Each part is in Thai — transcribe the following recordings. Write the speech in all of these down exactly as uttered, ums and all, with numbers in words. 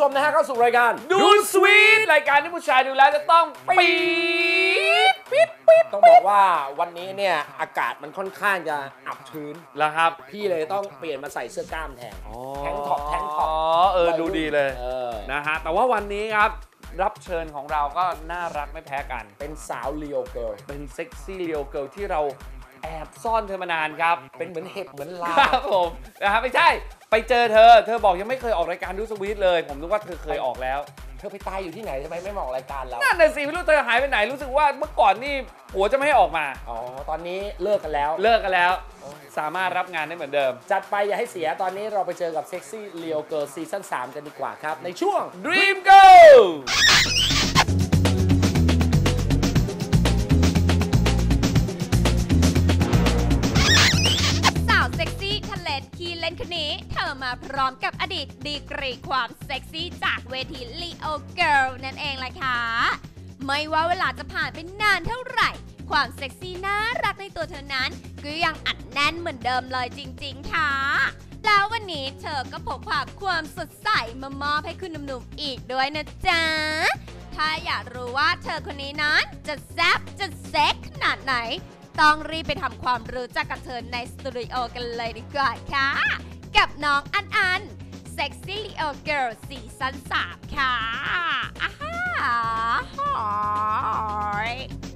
มนะฮะเข้าสู่รายการดูสวีทรายการที่ผู้ชายดูแล้วจะต้องปี๊ดปี๊ดปี๊ดต้องบอกว่าวันนี้เนี่ยอากาศมันค่อนข้างจะอับชื้นแล้วครับพี่เลยต้องเปลี่ยนมาใส่เสื้อกล้ามแทนแทงท็อปแทงท็อปอ๋อเออดูดีเลยนะฮะแต่ว่าวันนี้ครับรับเชิญของเราก็น่ารักไม่แพ้กันเป็นสาวเลียวเกิร์ลเป็นเซ็กซี่เลียวเกิร์ลที่เราแอบซ่อนเธอมานานครับเป็นเหมือนเห็บเหมือนลาครับผมนะครับไม่ใช่ไปเจอเธอเธอบอกยังไม่เคยออกรายการดูสวีทเลยผมนึกว่าเธอเคยออกแล้วเธอไปตายอยู่ที่ไหนทำไมไม่มาออกรายการเรานั่นน่ะสิไม่รู้เธอหายไปไหนรู้สึกว่าเมื่อก่อนนี่ผัวจะไม่ให้ออกมาอ๋อตอนนี้เลิกกันแล้วเลิกกันแล้วสามารถรับงานได้เหมือนเดิมจัดไปอย่าให้เสียตอนนี้เราไปเจอกับเซ็กซี่เลียวเกิร์ลซีซั่นสามกันดีกว่าครับในช่วง Dream Girl คีเล่นคนนี้เธอมาพร้อมกับอดีตดีกรีความเซ็กซี่จากเวที Leo Girl นั่นเองล่ะค่ะไม่ว่าเวลาจะผ่านไปนานเท่าไหร่ความเซ็กซี่น่ารักในตัวเธอนั้นก็ยังอัดแน่นเหมือนเดิมเลยจริงๆค่ะแล้ววันนี้เธอก็พกพาความสดใสมามอบให้คุณหนุ่มๆอีกด้วยนะจ๊ะถ้าอยากรู้ว่าเธอคนนี้นั้นจะแซ่บจะเซ็กขนาดไหนต้องรีบไปทำความรู้จักกับเธอในสตูดิโอกันเลยดีกว่าค่ะกับน้องอันอัน Sexy Leo Girl ซีซั่นสามค่ะอ้าหอย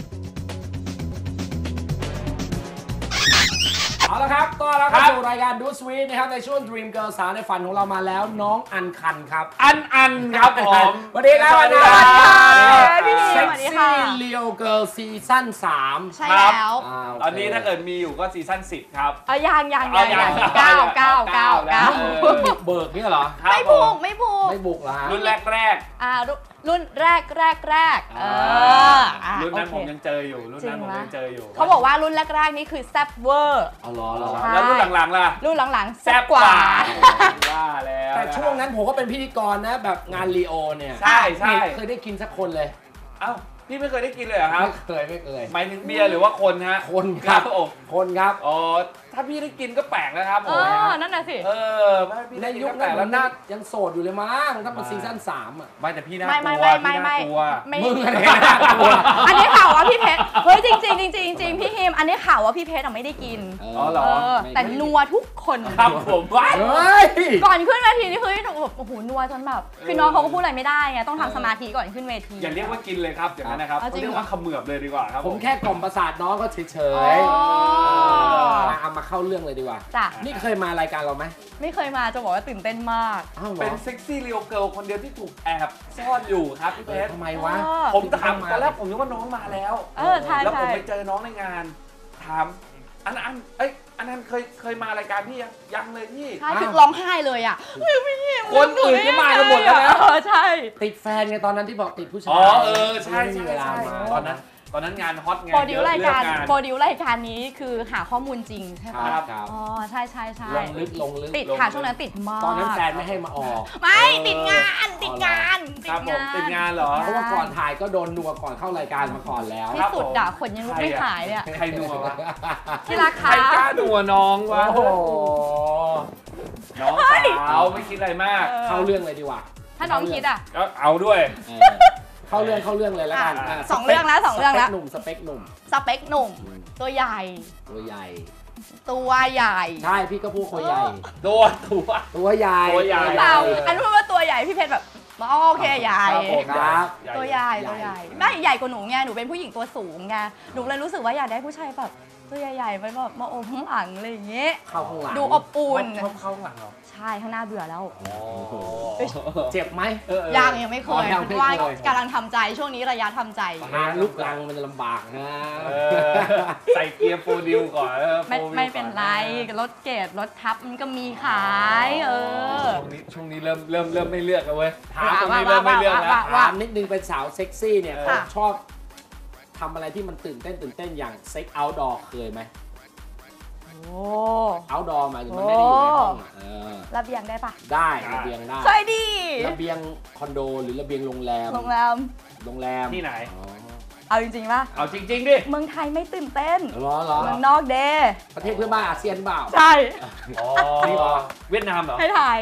เอาละครับก็แล้วเข้าสู่รายการดูสวีทนะครับในช่วง Dream Girl สาวในฝันของเรามาแล้วน้องอันคันครับอันอันครับผมสวัสดีครับสวัสดีครับพี่เซ็กซี่เลียวเกิร์ลซีซั่นสามใช่แล้วตอนนี้ถ้าเกิดมีอยู่ก็ซีซั่นสิบครับอ่ะยังยังยังยังเก้าเก้าเก้าเก้าเบิกนี่เหรอไม่บุกไม่บุกไม่บุกเหรอรุ่นแรกแรกอ่ารุ่นแรกแรกแรกเออรุ่นนั้นผมยังเจออยู่รุ่นนั้นผมยังเจออยู่เขาบอกว่ารุ่นแรกๆนี่คือแซ่บเวอร์เอาล้อเหรอแล้วรุ่นหลังๆล่ะรุ่นหลังๆแซ่บกว่าว่าแล้วแต่ช่วงนั้นผมก็เป็นพิธีกรนะแบบงานลีโอเนี่ยใช่ใช่เคยได้กินสักคนเลยเอ้าพี่ไม่เคยได้กินเลยเหรอครับไม่เคยไม่เคยหมายถึงเบียร์หรือว่าคนฮะคนครับคนครับอ๋อถ้าพี่ได้กินก็แปลกนะครับเออนั่นน่ะสิเออในยุคนั้นแล้วน่ายังโสดอยู่เลยมั้งถ้าเป็นซีซั่นสามอ่ะไม่แต่พี่น่ากลัวพี่น่ากลัวมึงอะไรน่ากลัวอันนี้ข่าวว่าพี่เพชรเฮ้ยจริงจริงจริงจริงจริงพี่ฮิมอันนี้ข่าวว่าพี่เพชรไม่ได้กินอ๋อเหรอแต่นัวทุกคนครับผมว่าก่อนขึ้นเวทีนี่คือโอ้โหนัวจนแบบคือน้องเขาก็พูดอะไรไม่ได้ไงต้องทำสมาธิก่อนขึ้นเวทีอย่าเรียกว่ากินเลยครับอย่างนั้นนะครับเรียกว่าเขมือบเลยดีกว่าครับผมแค่กล่อมประสาทน้องก็เฉยๆเอามาเข้าเรื่องเลยดีกว่านี่เคยมารายการเราไหมไม่เคยมาจะบอกว่าตื่นเต้นมากเป็นเซ็กซี่เรียวเกิร์ลคนเดียวที่ถูกแอบซ่อนอยู่ครับพี่เพชรทำไมวะผมถามตอนแรกผมนึกว่าน้องมาแล้วแล้วผมไปเจอน้องในงานถามอันอันเอ้ยอันนั้นเคยเคยมารายการพี่ยังยังเลยพี่ใช่คือร้องไห้เลยอ่ะคนอื่นก็มากันหมดแล้วนะใช่ติดแฟนไงตอนนั้นที่บอกติดผู้ชายอ๋อเออใช่ใช่ใช่ตอนนั้นตอนนั้นงานฮอตไงโปรดิวรายการโปรดิวรายการนี้คือหาข้อมูลจริงใช่ไหมครับอ๋อใช่ใช่ใช่ลงลึกลงลึกติดค่ะช่วงนั้นติดมากตอนนั้นแฟนไม่ให้มาออกไม่ติดงานติดงานครับผมติดงานเหรอเพราะว่าก่อนถ่ายก็โดนนัวก่อนเข้ารายการมาก่อนแล้วที่สุดด่าคนยังลุกไม่หายเนี่ยใครนัววะที่ราคาใครกล้านัวน้องวะโอ้น้องสาวไม่คิดอะไรมากเข้าเรื่องเลยดีกว่าถ้าน้องคิดอ่ะก็เอาด้วยเข้าเรื่องเข้าเรื่องเลยแล้วกันสองเรื่องแล้วสองเรื่องแล้วหนุ่มสเปคหนุ่มสเปคหนุ่มตัวใหญ่ตัวใหญ่ตัวใหญ่ใช่พี่ก็พูดตัวใหญ่ตัวตัวตัวใหญ่ตัวใหญ่เราอันพูดว่าตัวใหญ่พี่เพชรแบบโอเคใหญ่ครับตัวใหญ่ตัวใหญ่ไม่ใหญ่กว่าหนูไงหนูเป็นผู้หญิงตัวสูงไงหนูเลยรู้สึกว่าอยากได้ผู้ชายแบบตัวใหญ่ๆไปแบบมาอบข้างหลังอะไรอย่างเงี้ยเข้าข้างหลังดูอบอุ่นเข้าเข้าข้างหลังเหรอใช่ข้างหน้าเบื่อแล้วเจ็บไหมยังยังไม่เคยคิดว่ากำลังทำใจช่วงนี้ระยะทำใจลุกลังมันจะลำบากนะใส่เกียร์โปรดิวก่อนไม่ไม่เป็นไรรถเกรดรถทับมันก็มีขายเออช่วงนี้ช่วงนี้เริ่มเริ่มเริ่มไม่เลือกแล้วเว้ยถามตรงนี้เริ่มไม่เลือกแล้วถามนิดนึงเป็นสาวเซ็กซี่เนี่ยชอบทำอะไรที่มันตื่นเต้นตื่นเต้นอย่างเซ็กเอาท์ดอร์เคยไหมโอ้เอาท์ดอร์หมายถึงมันไม่ได้อยู่ในห้องระเบียงได้ปะได้ระเบียงได้เคยดีระเบียงคอนโดหรือระเบียงโรงแรมโรงแรมโรงแรมที่ไหนเอาจริงๆป่ะเอาจริงๆดิเมืองไทยไม่ตื่นเต้นหรอหรอเมืองนอกเด้ประเทศเพื่อนบ้านอาเซียนเปล่าใช่อ๋อเวียดนามเหรอให้ถ่าย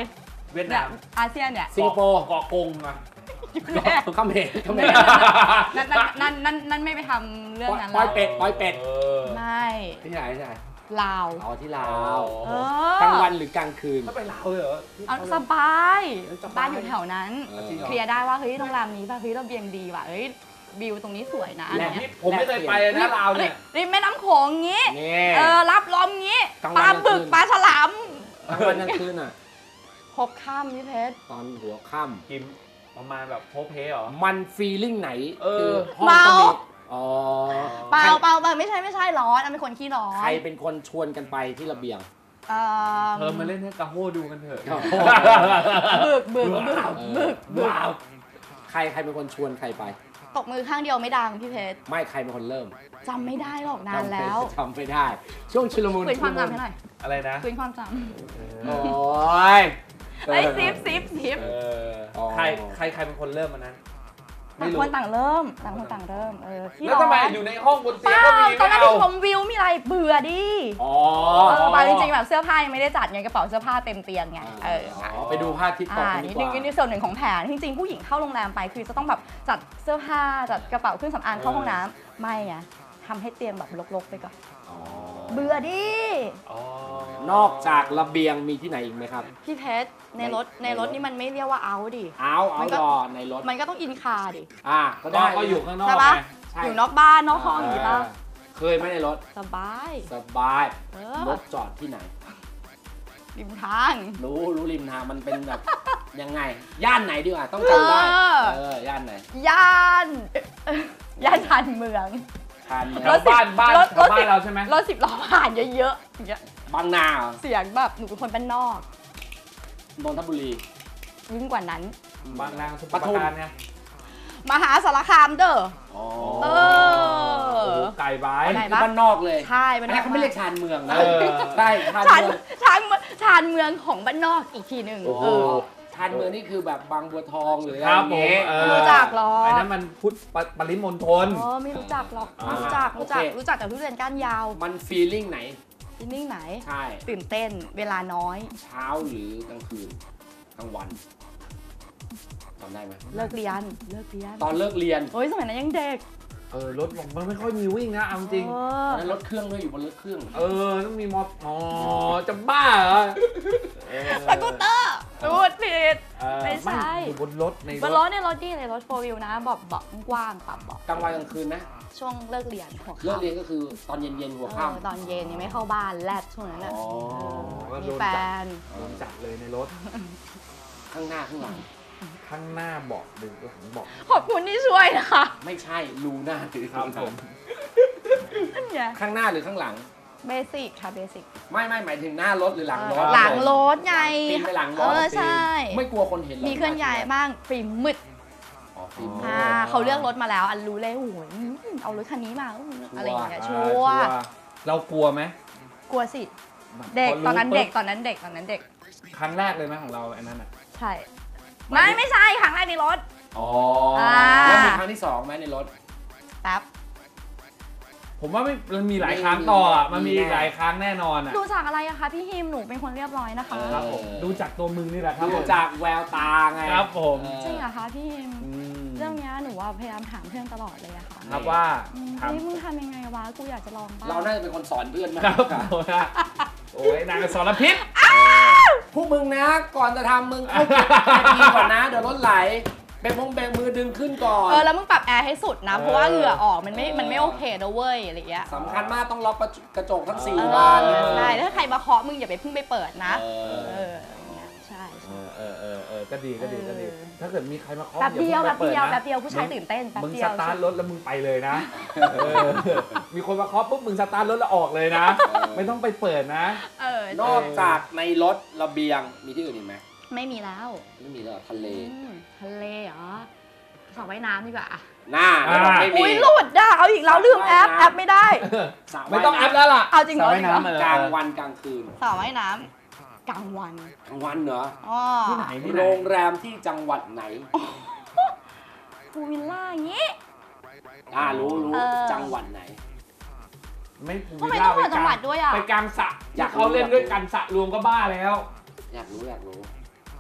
เวียดเนี่นาย มอาเซียนเนี่ยสิงคโปร์เกาะกงอะเขมรเขมรนั่นนั่นนั่นนั่นไม่ไปทำเรื่องนั้นปอยแล้วเป็ดปอยเป็ดเออไม่ที่ไหนที่ไหนลาวอ๋อที่ลาวเอกลางอวันหรือกลางคืนถ้าไปลาวเลยเหรอเอาสบายสบายบ้านอยู่แถวนั้นเออเคลียร์ได้ว่าเฮ้ยโรงแรมนี้ป่ะเฮ้ยระเบียงดีว่ะเฮ้ยวิวตรงนี้สวยนะอะไรแหละเงี้ยผมไม่เคยไปเลยนะลาวเนี่ยริมแม่น้ำโขงงี้นี่เออรับลมงี้กลางปวันลากลางบึกคืนปลาฉลามกลางวันกลางคืนอ่ะพบค่ำพี่เพชรตอนหัวค่กินประมาณแบบโพเพเหรอำมันฟีลิ่งไหนเออคืห้องก็มีอ๋อเปล่าเปล่าเปล่าไม่ใช่ไม่ใช่ร้อนอันเป็นคนขี้ร้อนใครเป็นคนชวนกันไปที่ระเบียงเออเธอมาเล่นให้กาโฮดูกันเถอะบึกบึกบึกเอบึอก ว้าวใครใครเป็นคนชวนใครไปตบมือข้างเดียวไม่ดังพี่เพชรไม่ใครเป็นคนเริ่มจำไม่ได้หรอกนานแล้วจำไม่ได้ ช่วงชุลมุนคืนความจำให้หน่อยอะไรนะคืนความจโอ้ยำไอ้ยซิปซิปซิปเอออ๋อใครใครใครเป็นคนเริ่มมันนั้น ไม่ต่างรู้คนต่างเริ่มต่างคนต่างเริ่มเออขี้แล้วร้ทำไมอนอยู่ในห้องบนเปเตียงล่าก็มีตอนไม่นั้นไปเอาชมวิวมีอะไรเบื่อดิอ๋อเออไปจริงๆแบบเสื้อผ้ายังไม่ได้จัดไงกระเป๋าเสื้อผ้าเต็มเตียงไงเอออ๋อไปดูภาพทิศตกอ่ากันดีนี่กว่านี่นี่ส่วนหนึ่งของแผนจริงๆผู้หญิงเข้าโรงแรมไปคือจะต้องแบบจัดเสื้อผ้าจัดกระเป๋าเครื่องสำอางเข้าห้องน้ำไม่ไงทำให้เตียงแบบรกๆไปก่อนอ๋อเบื่อดิอ๋อนอกจากระเบียงมีที่ไหนอีกไหมครับพี่เพชรในรถในในรถรถนี่มันไม่เรียกว่าเอาดิเอาเอามันก็รอในรถมันก็ต้องอินคาดิอ่าก็ก็ได้ก็อยู่ข้างนอกใช่ปะไงใช่อยู่นอกบ้านนอกห้องอย่างนี้ป่ะเคยไหมในรถสบายสบายเอรอถจอดที่ไหนริมทางรู้รู้ริมทางมันเป็นแบบ ยังไง ย่านไหนดีกว่าต้องจำได้เออเออย่านไหนย่านย่านชานเมืองทานแถวบ้านบ้านรถแถวบ้านเราใช่ไหมรถสิบล้อผ่านเยอะๆอย่างเงี้ยบางนาเหรอเสียงแบบหนูเป็นคนบ้านนอกนนทบุรียิ่งกว่านั้นบางนางสมุทปรปทุราม การเนี่ยมหาสารคามเด้ออ๋อเอโอ้อโหไก่บายอันไหนนี้คือบ้านนอกเลยใช่อันนี้เขาไม่เรียกชานเมืองนะเออใช่ชานชานเมืองชานเมืองชานเมืองของบ้านนอกอีกทีหนึ่งโอ้โหเออชานเมืองนี่คือแบบบางบัวทองหรืออะไรครับอย่างเงี้ยผมเออไม่รู้จักหรอไอ้นั้นมันพุทธปปริมณฑลเออไม่รู้จักหรอกอ่ารู้จักรู้จักโอเครู้จักแต่ทุเรียนก้านยาวมันฟีลลิ่งไหนที่นิ่งไหนใช่ตื่นเต้นเวลาน้อยเช้าหรือกลางคืนกลางวันจำได้ไหมเลิกเรียนเลิกเรียนตอนเลิกเรียนเฮ้ยสมัยนั้นยังเด็กเออรถมันไม่ค่อยมีวิ่งนะเอาจริงเอตออนนั้นรถเครื่องด้วยอยู่บนรถเครื่องเออต้องมีมออ๋อจะบ้าเหรอเออสกูตเตอร์พูดผิดเออไม่ใช่อยู่บนรถในบนรรถถเนี่ยรถดีเลยรถโฟวิวนะเบอกเบอกกว้างปรับเบอกกลางวันกลางคืนนะช่วงเลิกเรียนหัวเลิกค่ำเรียนก็คือตอนเย็นๆหัวเอค่อตอนเย็นยังไม่เข้าบ้านแลดช่วงนั้นำน่ะอ๋อเออมีแฟนโดนจัดเลยในรถข้างหน้าข้างหลังข้างหน้าเบาะหรือหลังเบาะขอบคุณที่ช่วยนะคะไม่ใช่รูหน้าหรือครับผมนั่นไงข้างหน้าหรือข้างหลังเบสิกค่ะเบสิกไม่ไม่หมายถึงหน้ารถหรือหลังรถหลังรถไงปีนไปหลังรเอถอใช่ไม่กลัวคนเห็นหรอมีเคลื่อนย้ายบ้างฟิล์มมืดอ๋อฟิล์มอ่าเขาเลือกรถมาแล้วอันรู้เลยโอ้โหเอารถคันนี้มาอะไรอย่างเงี้ยอ่าชัวร์เรากลัวไหมกลัวสิเด็กตอนนั้นเด็กตอนนั้นเด็กตอนนั้นเด็กครั้งแรกเลยไหมของเราอันนั้นอ่ะใช่ไม่ไม่ใช่ครั้งแรกในรถอ๋ออ่าแล้วมีครั้งที่สองไหมในรถแป๊บผมว่าไม่มันมีหลายครั้งต่ออ่ะมีมันมีแน่หลายครั้งแน่นอนอ่ะดูจากอะไรอะคะพี่ฮิมหนูเป็นคนเรียบร้อยนะคะครับผมดูจากตัวมึงนี่แหละครับดูผมจากแววตาไงครับผมเออจริงเหรอคะพี่ฮิมอืมเรื่องเนี้ยหนูว่าพยายามถามเพื่อนตลอดเลยอะค่ะครับว่าอืมถามเฮ้ยมึงทำยังไงวะกูอยากจะลองบ้างเราน่าจะเป็นคนสอนเพื่อนมากครับกว่าผมนะโอ้ยนางสารพิษพวกมึงนะก่อนจะทำมึงเข้าเก็บนาทีก่อนนะ เดี๋ยวรถไหลเบงมงเบงมือดึงขึ้นก่อนเออแล้วมึงปรับแอร์ให้สุดนะเออเพราะว่าเหงื่อออกมันไม่เออมันไม่โอเคนะเว้ยอะไรอย่างเงี้ยสำคัญมากต้องล็อกกระจกทั้งสี่เออบานใช่ถ้าใครมาเคาะมึงอย่าไปเพิ่งไปเปิดนะเอเออออย่างเงี้ยใช่เออเออเออเออก็ดีก็ดีก็ดีเออถ้าเกิดมีใครมาเคาะแป๊บเดียวอาแป๊บพิ่งเดียวไปแป๊บปิเดียวผู้ชายตื่นเต้นแป๊บมึงเดีสยวตาร์ทรถแล้วมึงไปเลยนะเออมีคนมาเคาะปุ๊บมึงสตาร์ทรถแล้วออกเลยนะ ไม่ต้องไปเปิดนะเออนอกจากในรถระเบียงมีที่อื่นอีกไหมไม่มีแล้วไม่มีแล้วเหรอทะเลอืมทะเลเหรอสระว่ายน้ำดีกว่าหน้าไม่บอกไม่มีอุ้ยหลุดอ่ะเอาอีกแล้วลืมแอปแอปไม่ได้สระไม่ต้องแอว่ายปแล้วล่ะเอาจริงเหรอสะว่ายน้ำเออกลางวันกลางคืนสระว่ายน้ำกลางวันกลางวันเหรออ๋อที่ไหนที่ไหนโรงแรมที่จังหวัดไหนพูลวิลล่าอย่างงี้อ่ารู้รู้เออจังหวัดไหนไม่ทำไมต้องมาจังหวัดด้วยอ่ะไปกลางสระอยากรู้เขาเล่นด้วยกันสระรวมก็บ้าแล้วอยากรู้อยากรู้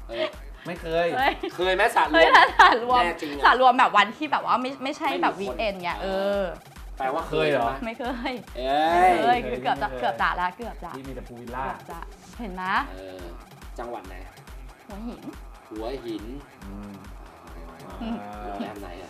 เออไม่เคยเฮ้ยเคยไหมสระรเฮ้วย มถ้าสารรวมแน่จริงอะสารรวมแบบวันที่แบบว่าไม่ไม่ใช่แบบไม่มีวีคนคเอนด์เนี่ยเออแปลว่าเคยเหรอใช่ไมไม่เคยเอ้ยเอ้ยคือเกือบจะเกือบจะละเกือบจะที่มีแต่พูลวิลเกืล่าอบจะเห็นไหมเออจังหวัดไหนหัวหินหัวหินอืมโรงแรมไหนอะ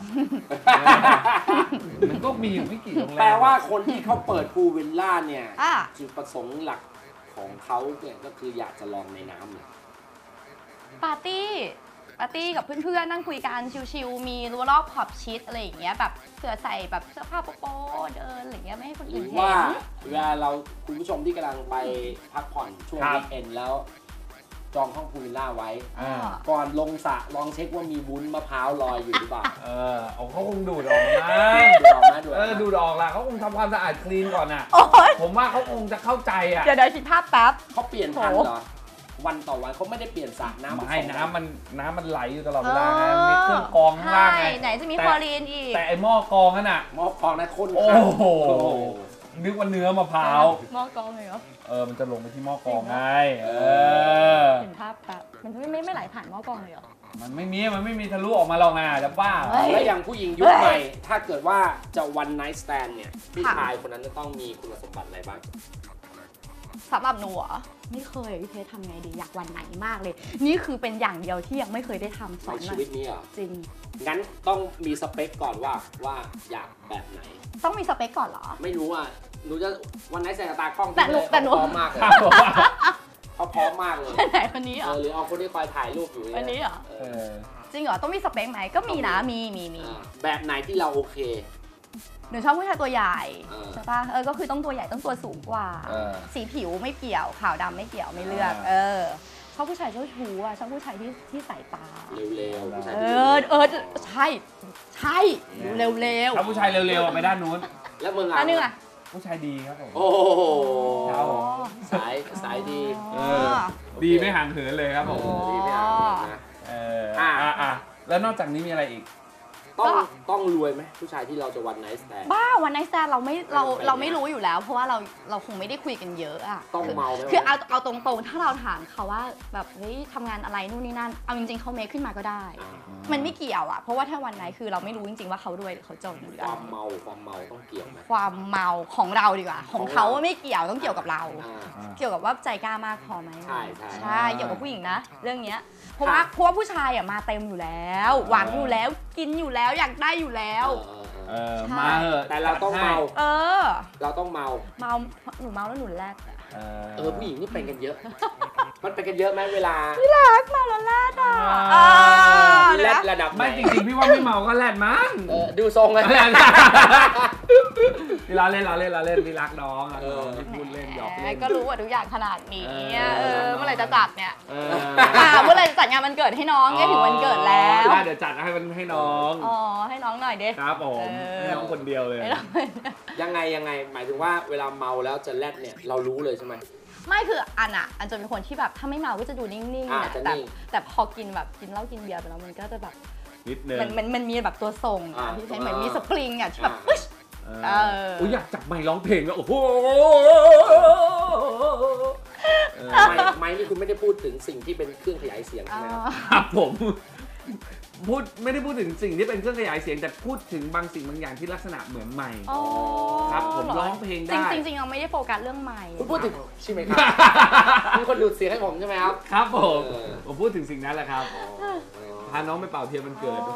มันก็มีอยู่ไม่กี่โรงแรมแปลว่าคนที่เขาเปิดพูลวิลล่าเนี่ยอ่ะจุดประสงค์หลักของเขาเนี่ยก็คืออยากจะลองในน้ำเลยปาร์ตี้ปาร์ตี้กับเพื่อนๆนั่งคุยกันชิลๆมีรั้วรอบขอบชิดอะไรอย่างเงี้ยแบบเผื่อใส่แบบเสื้อผ้าโป๊ะๆเดินอะไรอย่างเงี้ยไม่ให้คนหอื่รืนอเห็ว่าน เวลาเราคุณผู้ชมที่กำลังไปพักผ่อนช่วงวีคเอนด์แล้ว จองห้องพูลวิลล่าไว้อ่าก่อนลงสระลองเช็คว่ามีวุ้นมะพร้าวลอยอยู่หรือเปล่าเออเอาเขาคงดูดออกมาดูออกไหมดูอเออกอไหมดูดออกละเขาคงทำความสะอาดคลีนก่อนอ่ะโอ้ยผมว่าเขาคงจะเข้าใจอ่ะเดี๋ยวเดี๋ยวคิดภาพแป๊บเขาเปลี่ยนทันโหเหรอวันต่อวันเขาไม่ได้เปลี่ยนสระน้ำไม่สองน้ำมันน้ำมันไหลอยู่ตลอดเอเวลาไงอมีเครื่องกรองข้างล่างไงใช่ไหนจะมีแต่คลอรีนอีกแต่ไอหม้อกรองนั่นน่ะหม้อฟองนะข้นโอ้ครับโห นึกว่าเนื้อมะพร้าวหม้อกรองเลยเหรอเออ มันจะลงไปที่หม้อกรองไง เออเห็นภาพแป๊บมันไม่ไม่ไม่ไหลผ่านหม้อกรองเลยเหรอมันไม่มี มันไม่มีทะลุออกมาหรอกนะจะบ้าเฮ้ยแล้วอย่างผู้หญิงยุคใหม่ ถ้าเกิดว่าจะ one night stand เนี่ยผู้ค่ะชายคนนั้นจะต้องมีคุณสมบัติอะไรบ้างสำหรับหนูเหรอไม่เคยพี่เพชรทำไงดีอยากวันไหนมากเลย นี่คือเป็นอย่างเดียวที่ยังไม่เคยได้ทำสอในนหน่ชีอยวิตนี้เหรอจริงงั้นต้องมีสเปคก่อนว่าว่าอยากแบบไหนต้องมีสเปคก่อนเหรอไม่รู้อ่ะหนูจะวันไหนใส่ตากล้องแต่หนูที่แต่หนูเขาพร้อมมากเลยครับผมเขาพร้อมมากเลยไหนคนนี้เหรเอออหรือเอาคนที่คอยถ่ายรูปอยู่วันนี้เหรอเอเอออจริงเหรอต้องมีสเปคไหมก็มีนะมีมีมีอ่าแบบไหนที่เราโอเคหนูชอบผู้ชายตัวใหญ่เออใช่ปะเออก็คือต้องตัวใหญ่ต้องตัวสูงกว่าเออสีผิวไม่เกี่ยวขาวดำไม่เกี่ยวไม่เลือกอ่าเออชอบผู้ชายเจ้าชู้อ่ะชอบผู้ชายที่ที่สายตาเร็วๆผู้ชายเอที่อเออใช่ใช่ดูเร็วถ้าผู้ชายเร็วๆอะไปด้านนู้นแล้วมึงๆอ่ะอันนึงอ่ะผู้ชายดีครับผมโอ้โหครับผมสายสายดีเออ ดีไม่ห่างเหินเลยครับผมเออดีไม่ห่างเหินนะเอออ่ะอ่ะอ่ะแล้วนอกจากนี้มีอะไรอีกต้องต้องรวยไหมผู้ชายที่เราจะวันไหนแตนบ้าวันไนท์แซนเราไม่เราไม่เป็นไรเราไม่รู้อยู่แล้ว เพราะว่าเราเราคงไม่ได้คุยกันเยอะอ่ะต้องคือเมาไหมคือเอาเอาตรงๆ ถ้าเราถามเขาว่าแบบเฮ้ยทำงานอะไรนู่นนี่นั่นเอาจริงๆเขาเมคขึ้นมาก็ได้อ่ามันไม่เกี่ยวอ่ะเพราะว่าถ้าวันไหนคือเราไม่รู้จริงๆว่าเขารวยหรือเขาจนหรือคอะไรวามเมาความเมาต้องเกี่ยวไหมความเมาของเราดีกว่า ของเขาไม่เกี่ยวต้องเกี่ยวกับเราอ่าเกี่ยวกับว่าใจกล้ามากพอไหมใช่ใช่ใช่เกี่ยวกับผู้หญิงนะ เรื่องเนี้ยเพราะว่าเพราะว่าผู้ชายอ่ะมาเต็มอยู่แล้ว หวังอยู่แล้วกินอยู่แล้วอยากได้อยู่แล้วเออเออเออใช่มาเหอะแต่เราต้องเมาเออเราต้องเมาเมาหนูเมาแล้วหนูแรดอะเอเออผู้หญิงนี่เป็นกันเยอะ มันเป็นกันเยอะไหมเวลารักเมาแล้วแรดอ่ะอ่าแรดระดับไหนไม่จริงๆพี่ว่าไม่เมาก็แลดมั้งเออดูทรงเลยพี่ล้อเล่นล้อเล่นล้อเล่นพี่รักน้องรักน้องเออพี่พูดเล่นหยอกแหมเล่นก็รู้ว่าทุกอย่างขนาดนี้เออเออเมื่อไหร่จะจัดเนี่ยเอออ่าเมื่อไหร่จะจัดงานวันเกิดให้น้องเนี่ยถึงวันเกิดแล้วได้เดี๋ยวจัดให้มันให้น้องอ๋อให้น้องหน่อยเด้ครับผมเออให้น้องคนเดียวเลยให้น้องยังไงยังไงหมายถึงว่าเวลาเมาแล้วจะแรดเนี่ยเรารู้เลยใช่ไหมไม่คืออันอะอันจะเป็นคนที่แบบถ้าไม่เมาก็จะดูนิ่งๆอ่านะจะแต่นิ่งแต่พอกินแบบกินเหล้ากินเบียร์ไปแล้วมันก็จะแบบนิดนึงมันมันมันมีแบบตัวทรงอ่าอะที่ใช้เหมือนมีสปริงอะที่แบบอ่าปึ๊ชเอเอออโอ้ยอยากจับไมค์ร้องเพลงอะโอ้โหเออไม่ไม่นี่คุณไม่ได้พูดถึงสิ่งที่เป็นเครื่องขยายเสียงใช่ไหมครับครับผมพูดไม่ได้พูดถึงสิ่งที่เป็นเครื่องขยายเสียงแต่พูดถึงบางสิ่งบางอย่างที่ลักษณะเหมือนไมค์อ๋อครับผมร้องเพลงได้จริงๆจริงๆเราไม่ได้โฟกัสเรื่องใหม่คุณพูดถึงใช่ไหมครับ มีคนดูดเสียงให้ผมใช่ไหมครับครับผมเออผมพูดถึงสิ่งนั้นแหละครับอ๋อพาน้องไปเป่าเทียนมันเกิด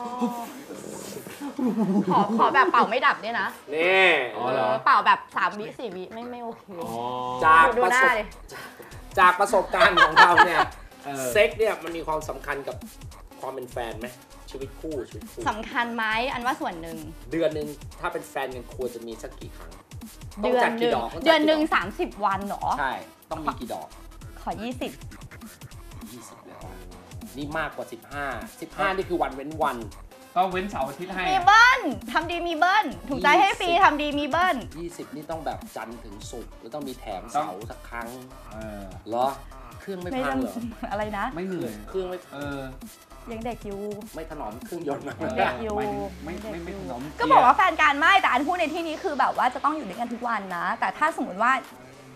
ขอขอแบบเป่าไม่ดับเนี่ยนะนี่อ๋อเหรอเป่าแบบสามวิสี่วิไม่ไม่โอเคอ๋อจากดูประหน้าสบเลยจากประสบการณ์ของเราเนี่ยเออเซ็กเนี่ยมันมีความสำคัญกับความเป็นแฟนไหมชีวิตคู่ชีวิตคู่สำคัญไหมอันว่าส่วนหนึ่งเดือนหนึ่งถ้าเป็นแฟนกันควรจะมีสักกี่ครั้งต้เดืองอนจัดหกี่นึ่งดอกต้จัเดือนหนึ่งกี่กสามสิบวันเหรอใช่ต้องมีกี่ดอกขอยี่สิบยี่สิบเลยเหรอนี่มากกว่าสิบห้า สิบห้านี่คือวันเว้นวันก็เว้นเสาร์อาทิตย์ให้มีเบิ้ลทำดีมีเบิ้ลถูกใจให้ฟรีทำดีมีเบิ้ลยี่สิบนี่ต้องแบบจันทร์ถึงศุกร์แล้วต้องมีแถมต้องเสาร์สักครั้งเออเหรอเครื่องไม่ไม่พังจเหรอำอะไรนะไม่เหนื่อยเครื่องไม่เออยังเด็กอยู่ไม่ถนอมเครื่องยนต์นะเด็กอยู่ไม่ถึงไม่ไม่ไม่ถนอมก็บอกว่าแฟนการไม่แต่อันพูดในที่นี้คือแบบว่าจะต้องอยู่ด้วยกันทุกวันนะ แต่ถ้าสมมติว่า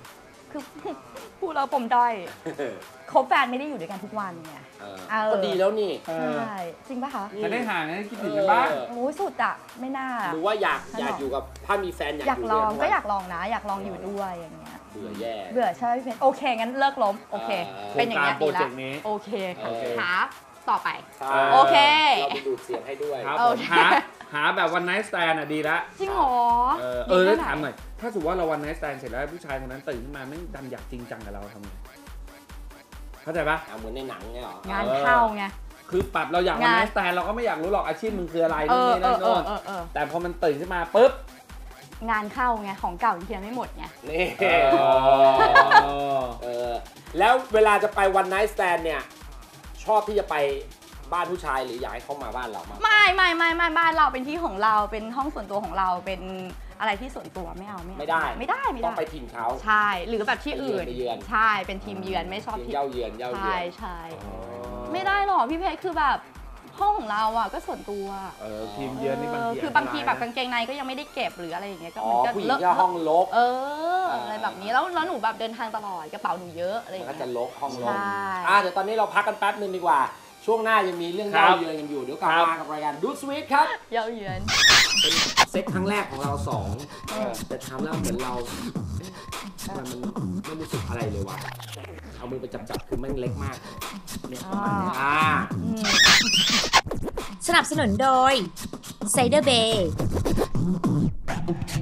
คือ พูดแล้วผมด้อยคบแฟนไม่ได้อยู่ด้วยกันทุกวันไงเออเออก็ดีแล้วนี่เออใช่จริงปะคะจะได้ห่างนะคิดถึงกันบ้างเออโอ้ยสุดอะไม่น่าหรือว่าอยากฉันอยากบอกอยู่กับถ้ามีแฟนอยากอยากอยู่ลด้วยองทั้ก็วันอยากลองนะ อยากลองอยู่ด้วยอย่างเงี้ยเบื่อแย่เบื่อใช่ไหมพี่เพชรโอเคงั้นเลิกล้มโอเคเออเป็นอย่างเงี้ยโครงดีการละโปรเจกต์นี้โอเคโอเคหาต่อไปใช่โอเคเราไปดูดเสียงให้ด้วยครับโอผมเคหาหาแบบวันไนท์สแตนอ่ะดีละจริงเหรอเออเออแล้วถามหน่อยถ้าสมมติว่าเราวันไนท์สแตนเสร็จแล้วผู้ชายคนนั้นตื่นขึ้นมาไม่ดันอยากจริงจังกับเราทำไงเข้าใจปะอ่ะเหมือนในหนังไงเหรองานเข้าไงคือปรับเราอยากวันงานไนท์สแตนเราก็ไม่อยากรู้หรอกอาชีพมึงคืออะไรเอนู่นอนี่เอนั่อน เอโน่อน เออเออแต่พอมันตื่นขึ้นมาปุ๊บงานเข้าไงของเก่ายังเคลียร์ไม่หมดไงนี่อ๋อเออแล้วเวลาจะไปวันไนท์สแตนเนี่ย ชอบที่จะไปบ้านผู้ชายหรืออยากให้เขามาบ้านเรามากไม่ไม่ไม่ไม่บ้านเราเป็นที่ของเราเป็นห้องส่วนตัวของเราเป็นอะไรที่ส่วนตัวไม่เอาไม่เอาไม่ได้ไม่ได้ไม่ต้อได้งไปถิ่นเขาใช่หรือแบบที่อื่นไปเยือนใช่เป็นทีมเยือนไม่ชอบทีมที่เย้าเยือนเย้าเยืใช่อนใช่ไม่ได้หรอกพี่เพชรคือแบบห้องของเราอ่ะก็ส่วนตัวเออทีมเยือนนี่บางทีเออคือบางทีแบบอักาน งตรยนะเกงในก็ยังไม่ได้เก็บหรืออะไรอย่างเงี้ยก็อ๋อมันก็ผู้หญิงเลอะก็ห้องรกเอออะไรแบบนี้แล้วแล้วหนูแบบเดินทางตลอดกระเป๋าหนูเยอะอะไรอมันย่างก็เงี้จะยรกห้องรกใช่อ่ะเดี๋ยวตอนนี้เราพักกันแป๊บนึงดีกว่า ช่วงหน้ายังมีเรื่องครัเย้าบเยือนกันอยู่เดี๋ยวกลับครับมากับรายการดูสวีทครับเย้าเยือนเป็นเซ็ตครั้งแรกของเราสองเออแต่ทำแล้วเหมือนเราทำไมมันไม่รู้สึกอะไรเลยวะเอามือไปจับๆคือแม่งเล็กมากเนี่ยประมาณนี้อ่าอืมสนับสนุนโดยไซเดอร์เบย์